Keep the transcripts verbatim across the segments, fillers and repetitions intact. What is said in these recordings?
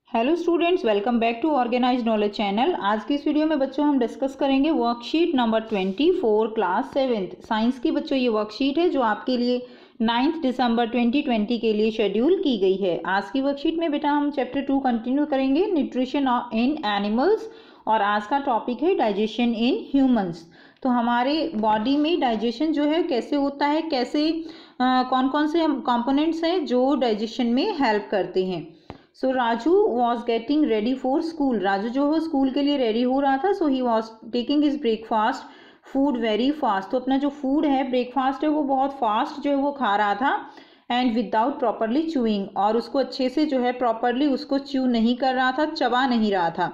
Hello students, welcome back to organise knowledge channel. आज की इस वीडियो में बच्चों हम डिस्कस करेंगे worksheet number twenty four class seventh science की। बच्चों ये वर्कशीट है जो आपके लिए नाइन्थ दिसंबर ट्वेंटी ट्वेंटी के लिए शेड्यूल की गई है। आज की वर्कशीट में बेटा हम चैप्टर टू कंटिन्यू करेंगे, न्यूट्रिशन इन एनिमल्स, और आज का टॉपिक है डाइजेशन इन ह्यूमंस। तो हमारे बॉडी में डाइजेशन जो है कैसे होता है, कैसे आ, कौन कौन से कंपोनेंट्स हैं जो डाइजेशन में हेल्प करते हैं। So Raju was getting ready for school. Raju जो है स्कूल के लिए रेडी हो रहा था। So he was taking his breakfast food very fast. तो अपना जो फूड है, ब्रेकफास्ट है, वो बहुत फास्ट जो है वो खा रहा था। एंड विदाउट प्रॉपरली च्यूइंग, और उसको अच्छे से जो है प्रॉपरली उसको च्यू नहीं कर रहा था, चबा नहीं रहा था।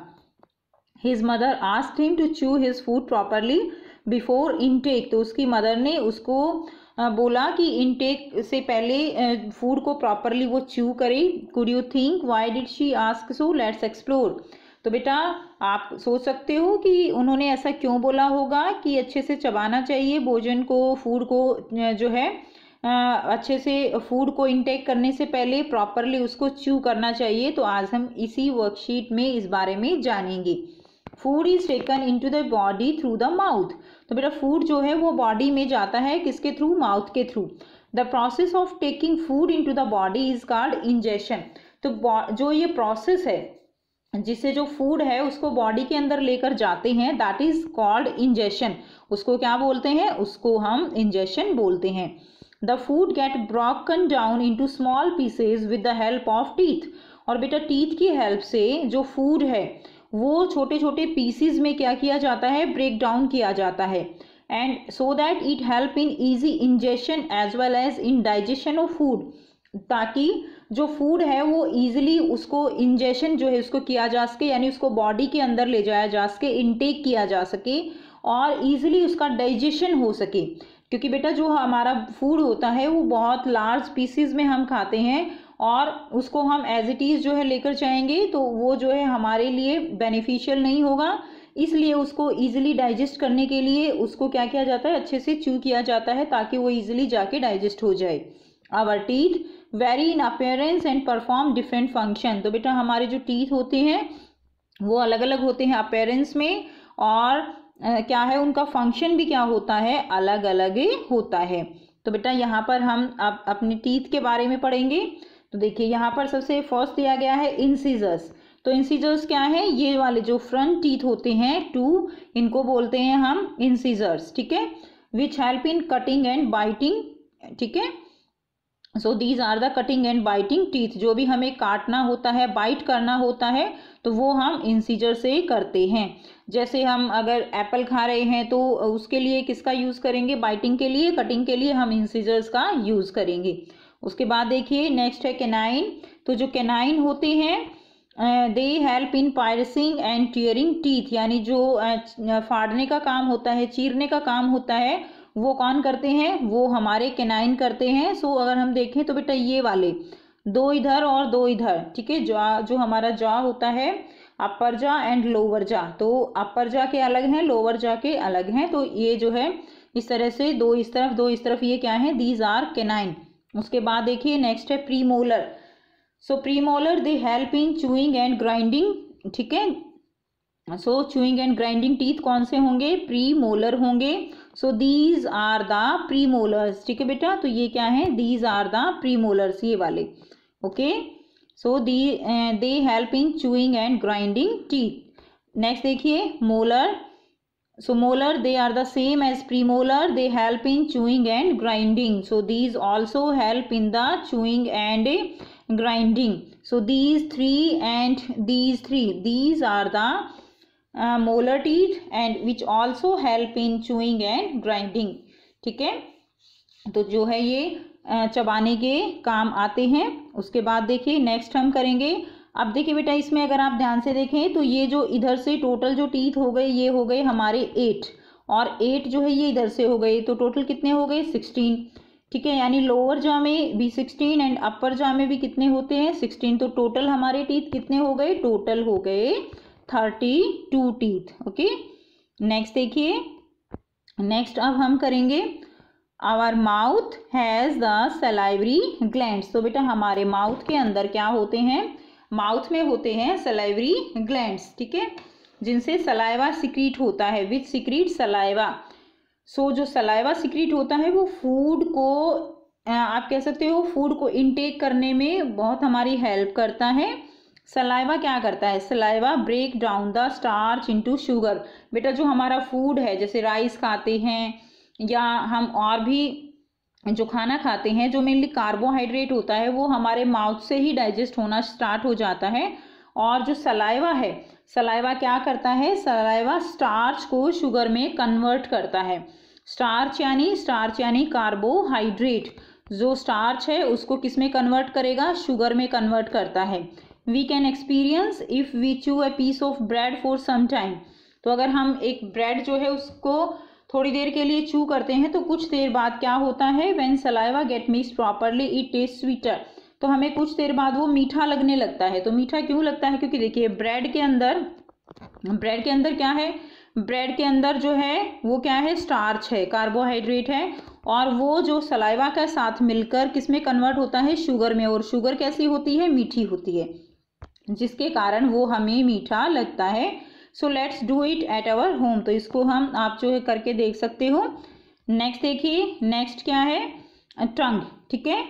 His mother asked him to chew his food properly before intake. तो उसकी मदर ने उसको बोला कि इनटेक से पहले फूड को प्रॉपरली वो च्यू करे। Could you think why did she ask so, let's explore. तो बेटा आप सोच सकते हो कि उन्होंने ऐसा क्यों बोला होगा कि अच्छे से चबाना चाहिए भोजन को, फूड को जो है अच्छे से फूड को इनटेक करने से पहले प्रॉपरली उसको च्यू करना चाहिए। तो आज हम इसी वर्कशीट में इस बारे में जानेंगे। Food is taken into the body through the mouth. तो बेटा फूड जो है वो बॉडी में जाता है किसके थ्रू, माउथ के through. The process of taking food into the body is called ingestion. तो जो ये प्रोसेस है जिससे जो फूड है उसको बॉडी के अंदर लेकर जाते हैं, दैट इज कॉल्ड इंजेशन। उसको क्या बोलते हैं, उसको हम इंजेशन बोलते हैं। The food get broken down into small pieces with the help of teeth. और बेटा टीथ की हेल्प से जो फूड है वो छोटे छोटे पीसीज में क्या किया जाता है, ब्रेक डाउन किया जाता है। And so that it help in easy ingestion as well as in digestion of food, ताकि जो फूड है वो इजीली उसको इंजेशन जो है उसको किया जा सके, यानी उसको बॉडी के अंदर ले जाया जा सके, इनटेक किया जा सके और इजीली उसका डाइजेशन हो सके। क्योंकि बेटा जो हमारा फूड होता है वो बहुत लार्ज पीसीज में हम खाते हैं और उसको हम एज इट इज़ जो है लेकर जाएंगे तो वो जो है हमारे लिए बेनिफिशियल नहीं होगा। इसलिए उसको इजीली डाइजेस्ट करने के लिए उसको क्या किया जाता है, अच्छे से च्यू किया जाता है ताकि वो इजीली जाके डाइजेस्ट हो जाए। Our teeth vary in appearance and perform different function. तो बेटा हमारे जो टीथ होते हैं वो अलग अलग होते हैं अपीयरेंस में, और आ, क्या है उनका फंक्शन भी क्या होता है, अलग अलग होता है। तो बेटा यहाँ पर हम अब अपने टीथ के बारे में पढ़ेंगे। तो देखिए यहाँ पर सबसे फर्स्ट दिया गया है इंसिजर्स। तो इंसिजर्स क्या है, ये वाले जो फ्रंट टीथ होते हैं टू, इनको बोलते हैं हम इंसिजर्स, ठीक है। Which help in cutting and biting, ठीक है। So these are the cutting and biting teeth. जो भी हमें काटना होता है, बाइट करना होता है, तो वो हम इंसिजर से करते हैं। जैसे हम अगर एप्पल खा रहे हैं तो उसके लिए किसका यूज़ करेंगे, बाइटिंग के लिए, कटिंग के लिए हम इंसिजर्स का यूज़ करेंगे। उसके बाद देखिए नेक्स्ट है कैनाइन। तो जो कैनाइन होते हैं they help in piercing and tearing teeth, यानी जो uh, फाड़ने का काम होता है, चीरने का काम होता है, वो कौन करते हैं, वो हमारे कैनाइन करते हैं। सो अगर हम देखें तो बेटा ये वाले दो इधर और दो इधर, ठीक है। जॉ जो हमारा जॉ होता है, upper jaw and lower jaw, तो अपर जॉ के अलग हैं, लोअर जॉ के अलग हैं। तो ये जो है इस तरह से दो इस तरफ दो इस तरफ, ये क्या है, दीज आर कैनाइन। उसके बाद देखिए नेक्स्ट है premolar. So premolar they help in chewing and grinding, ठीक है। So chewing and grinding teeth कौन से होंगे, प्रीमोलर होंगे। So these are the premolars, ठीक है बेटा। तो ये क्या है, दीज आर द प्रीमोलर्स, ये वाले, okay. So the they help in chewing and grinding teeth. Next देखिए molar. So molar they are the same as premolar, they help in chewing and grinding. So these also help in the chewing and grinding. So these three and these three, these are the uh, molar teeth and which also help in chewing and grinding, ठीक है। तो जो है ये चबाने के काम आते हैं। उसके बाद देखिए नेक्स्ट हम करेंगे। अब देखिए बेटा इसमें अगर आप ध्यान से देखें तो ये जो इधर से टोटल जो टीथ हो गए, ये हो गए हमारे एट, और एट जो है ये इधर से हो गए, तो टोटल कितने हो गए, सिक्सटीन, ठीक है। यानी लोअर जॉ में भी सिक्सटीन एंड अपर जॉ में भी कितने होते हैं, सिक्सटीन। तो टोटल हमारे टीथ कितने हो गए, टोटल हो गए thirty two teeth, okay. Next देखिए, नेक्स्ट अब हम करेंगे our mouth has the salivary glands. तो बेटा हमारे माउथ के अंदर क्या होते हैं, माउथ में होते हैं सलाइवरी ग्लैंड्स, ठीक है, जिनसे सलाइवा सिक्रीट होता है, विच सिक्रीट सलाइवा। सो जो सलाइवा सिक्रीट होता है वो फूड को आप कह सकते हो फूड को इनटेक करने में बहुत हमारी हेल्प करता है। सलाइवा क्या करता है, saliva break down the starch into sugar. बेटा जो हमारा फूड है, जैसे राइस खाते हैं या हम और भी जो खाना खाते हैं जो मेनली कार्बोहाइड्रेट होता है, वो हमारे माउथ से ही डाइजेस्ट होना स्टार्ट हो जाता है। और जो सलाइवा है, सलाइवा क्या करता है, सलाइवा स्टार्च को शुगर में कन्वर्ट करता है। स्टार्च यानी स्टार्च यानी कार्बोहाइड्रेट, जो स्टार्च है उसको किस में कन्वर्ट करेगा, शुगर में कन्वर्ट करता है। We can experience if we chew a piece of bread for some time. तो अगर हम एक ब्रेड जो है उसको थोड़ी देर के लिए चू करते हैं तो कुछ देर बाद क्या होता है, when saliva get mixed properly it taste sweeter. तो हमें कुछ देर बाद वो मीठा लगने लगता है। तो मीठा क्यों लगता है, क्योंकि देखिए ब्रेड के अंदर ब्रेड के अंदर क्या है, ब्रेड के अंदर जो है वो क्या है, स्टार्च है, कार्बोहाइड्रेट है, और वो जो सलाइवा के साथ मिलकर किस में कन्वर्ट होता है, शुगर में। और शुगर कैसी होती है, मीठी होती है, जिसके कारण वो हमें मीठा लगता है। So let's do it at our home. तो इसको हम आप जो है करके देख सकते हो। नेक्स्ट देखिए, नेक्स्ट क्या है, टंग, ठीक है।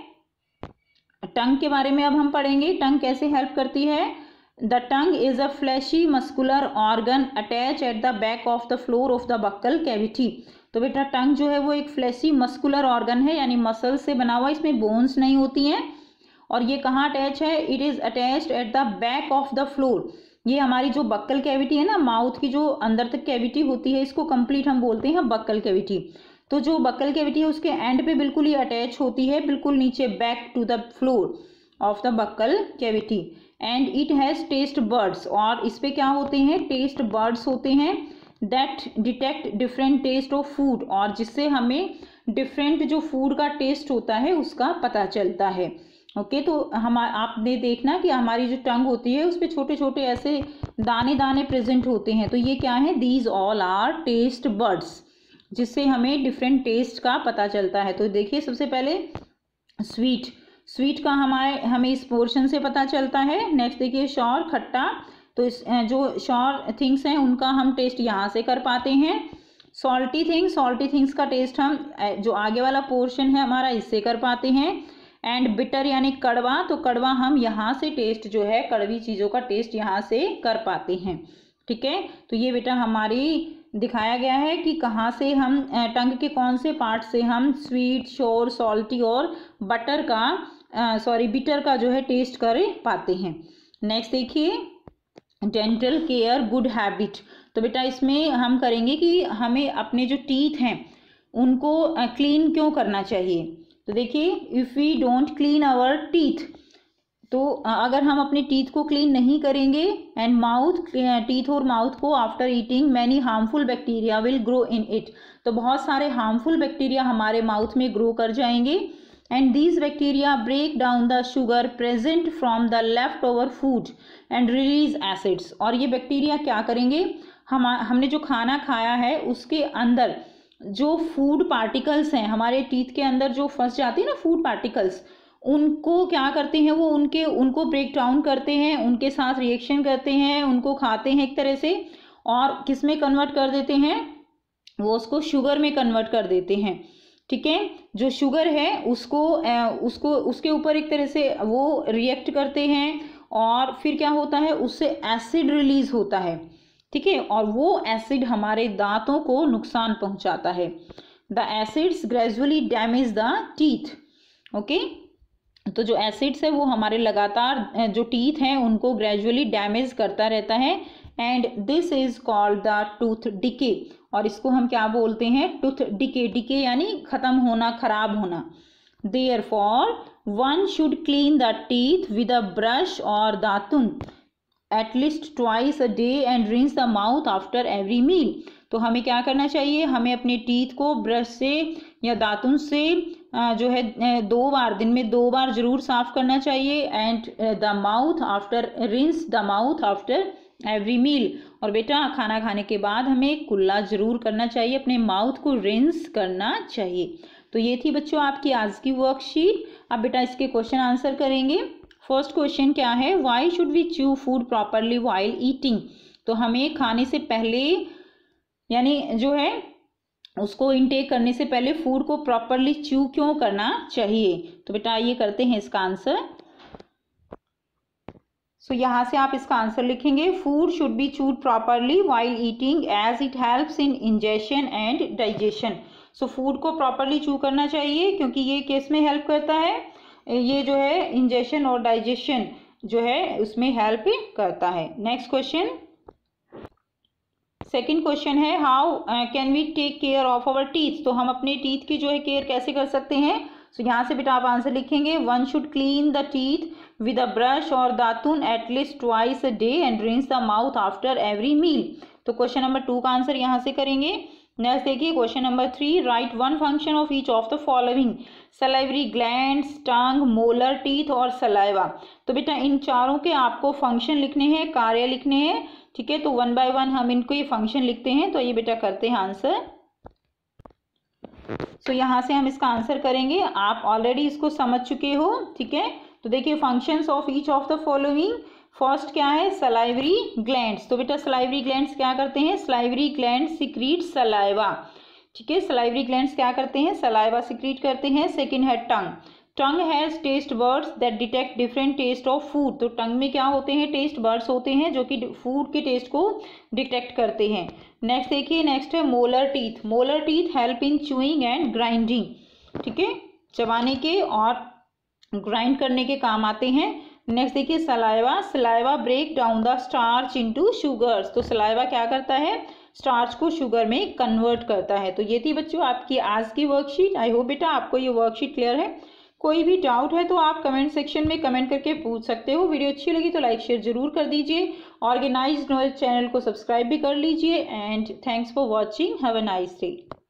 टंग के बारे में अब हम पढ़ेंगे, टंग कैसे हेल्प करती है। The tongue is a fleshy muscular organ attach at the back of the floor of the buccal cavity. तो बेटा टंग जो है वो एक फ्लैशी मस्कुलर ऑर्गन है, यानी मसल से बना हुआ, इसमें बोन्स नहीं होती हैं। और ये कहाँ अटैच है, it is attached at the back of the floor. ये हमारी जो बक्कल कैविटी है ना, माउथ की जो अंदर तक कैविटी होती है, इसको कंप्लीट हम बोलते हैं बक्कल कैविटी। तो जो बक्कल कैविटी है उसके एंड पे बिल्कुल ही अटैच होती है, बिल्कुल नीचे, back to the floor of the buccal cavity. And it has taste buds, और इस पे क्या होते हैं, टेस्ट बर्ड्स होते हैं, that detect different taste of food, और जिससे हमें डिफरेंट जो फूड का टेस्ट होता है उसका पता चलता है। ओके okay, तो हम आपने देखना कि हमारी जो टंग होती है उस पर छोटे छोटे ऐसे दाने दाने प्रेजेंट होते हैं। तो ये क्या है, these all are taste buds, जिससे हमें डिफरेंट टेस्ट का पता चलता है। तो देखिए सबसे पहले स्वीट, स्वीट का हमारे हमें इस पोर्शन से पता चलता है। नेक्स्ट देखिए शॉर, खट्टा, तो इस जो शॉर थिंग्स हैं उनका हम टेस्ट यहाँ से कर पाते हैं। सॉल्टी थिंग्स, सॉल्टी थिंग्स का टेस्ट हम जो आगे वाला पोर्शन है हमारा इससे कर पाते हैं। एंड बिटर यानी कड़वा, तो कड़वा हम यहाँ से टेस्ट जो है, कड़वी चीज़ों का टेस्ट यहाँ से कर पाते हैं, ठीक है। तो ये बेटा हमारी दिखाया गया है कि कहाँ से हम टंग के कौन से पार्ट से हम स्वीट, शोर, सॉल्टी और बटर का सॉरी बिटर का जो है टेस्ट कर पाते हैं। नेक्स्ट देखिए डेंटल केयर गुड हैबिट। तो बेटा इसमें हम करेंगे कि हमें अपने जो टीथ हैं उनको क्लीन क्यों करना चाहिए। तो देखिए if we don't clean our teeth, तो अगर हम अपने टीथ को क्लीन नहीं करेंगे, एंड माउथ, टीथ और माउथ को after eating many harmful bacteria will grow in it, तो बहुत सारे हार्मफुल बैक्टीरिया हमारे माउथ में ग्रो कर जाएंगे। And these bacteria break down the sugar present from the left over food and release acids. और ये बैक्टीरिया क्या करेंगे, हम हमने जो खाना खाया है उसके अंदर जो फूड पार्टिकल्स हैं, हमारे टीथ के अंदर जो फंस जाते हैं ना फूड पार्टिकल्स, उनको क्या करते हैं, वो उनके उनको ब्रेक डाउन करते हैं, उनके साथ रिएक्शन करते हैं, उनको खाते हैं एक तरह से, और किस में कन्वर्ट कर देते हैं, वो उसको शुगर में कन्वर्ट कर देते हैं, ठीक है। जो शुगर है उसको उसको उसके ऊपर एक तरह से वो रिएक्ट करते हैं, और फिर क्या होता है, उससे एसिड रिलीज होता है, ठीक है, और वो एसिड हमारे दांतों को नुकसान पहुंचाता है। The acids gradually damage the teeth, okay. तो जो एसिड्स है वो हमारे लगातार जो टीथ हैं उनको ग्रेजुअली डैमेज करता रहता है, and this is called the tooth decay, और इसको हम क्या बोलते हैं, टूथ डिके। डिके यानी खत्म होना, खराब होना। Therefore one should clean the teeth with a brush और datun at least twice a day and rinse the mouth after every meal. तो हमें क्या करना चाहिए, हमें अपने टीथ को ब्रश से या दातुन से जो है दो बार, दिन में दो बार जरूर साफ करना चाहिए। And the mouth after rinse the mouth after every meal, और बेटा खाना खाने के बाद हमें कुल्ला जरूर करना चाहिए, अपने माउथ को रिंस करना चाहिए। तो ये थी बच्चों आपकी आज की वर्कशीट। अब बेटा इसके क्वेश्चन आंसर करेंगे। फर्स्ट क्वेश्चन क्या है, why should we chew food properly while eating. तो हमें खाने से पहले यानी जो है उसको इनटेक करने से पहले फूड को प्रॉपरली च्यू क्यों करना चाहिए। तो बेटा ये करते हैं इसका आंसर। सो so, यहाँ से आप इसका आंसर लिखेंगे, food should be chewed properly while eating as it helps in ingestion and digestion. So food को प्रॉपरली च्यू करना चाहिए क्योंकि ये किस में हेल्प करता है, ये जो है इंजेशन और डाइजेशन जो है उसमें हेल्प करता है। नेक्स्ट क्वेश्चन, सेकंड क्वेश्चन है, how can we take care of our teeth. तो हम अपने टीथ की जो है केयर कैसे कर सकते हैं। सो so, यहाँ से बेटा आप आंसर लिखेंगे, one should clean the teeth with a brush और datun at least twice a day and rinse the mouth after every meal. तो क्वेश्चन नंबर टू का आंसर यहाँ से करेंगे। नेक्स्ट देखिए question number three, write one function of each of the following, salivary glands, tongue, molar teeth और saliva. तो बेटा इन चारों के आपको फंक्शन लिखने हैं, कार्य लिखने हैं, ठीक है। तो वन बाय वन हम इनको ये फंक्शन लिखते हैं। तो ये बेटा करते हैं आंसर। सो so, यहाँ से हम इसका आंसर करेंगे, आप ऑलरेडी इसको समझ चुके हो, ठीक है। तो देखिए functions of each of the following, first क्या है, सलाइवरी ग्लैंड्स। तो बेटा सलाइवरी ग्लैंड्स क्या करते हैं, सलाइवरी ग्लैंड्स सिक्रीट सलाइवा, ठीक है। सलाइवरी ग्लैंड्स क्या करते हैं, सलाइवा सिक्रीट करते हैं। सेकंड है tongue, tongue has taste buds that detect different taste of food. तो टंग में क्या होते हैं, टेस्ट बर्ड्स होते हैं जो कि फूड के टेस्ट को डिटेक्ट करते हैं। नेक्स्ट देखिए, नेक्स्ट है molar teeth, molar teeth help in chewing and grinding, ठीक है, चबाने के और ग्राइंड करने के काम आते हैं। नेक्स्ट देखिए saliva, saliva break down the starch into sugars. तो सलाइवा क्या करता है, स्टार्च को शुगर में कन्वर्ट करता है। तो ये थी बच्चों आपकी आज की वर्कशीट। आई होप बेटा आपको ये वर्कशीट क्लियर है। कोई भी डाउट है तो आप कमेंट सेक्शन में कमेंट करके पूछ सकते हो। वीडियो अच्छी लगी तो लाइक शेयर जरूर कर दीजिए। ऑर्गेनाइज्ड नॉलेज चैनल को सब्सक्राइब भी कर लीजिए। And thanks for watching, have a nice day.